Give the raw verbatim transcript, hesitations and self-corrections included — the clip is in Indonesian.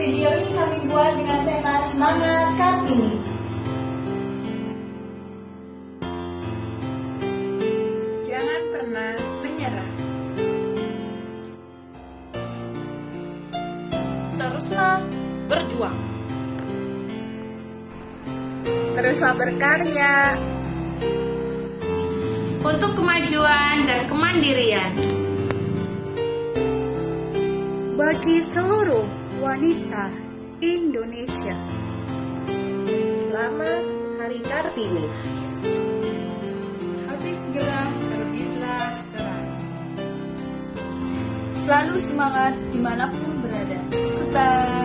Video ini kami buat dengan tema Semangat Kartini. Jangan pernah menyerah. Teruslah berjuang. Teruslah berkarya Untuk kemajuan dan kemandirian. Bagi seluruh wanita Indonesia. Selamat Hari Kartini. Habis gelap terbitlah terang. Selalu semangat dimanapun berada. Goodbye.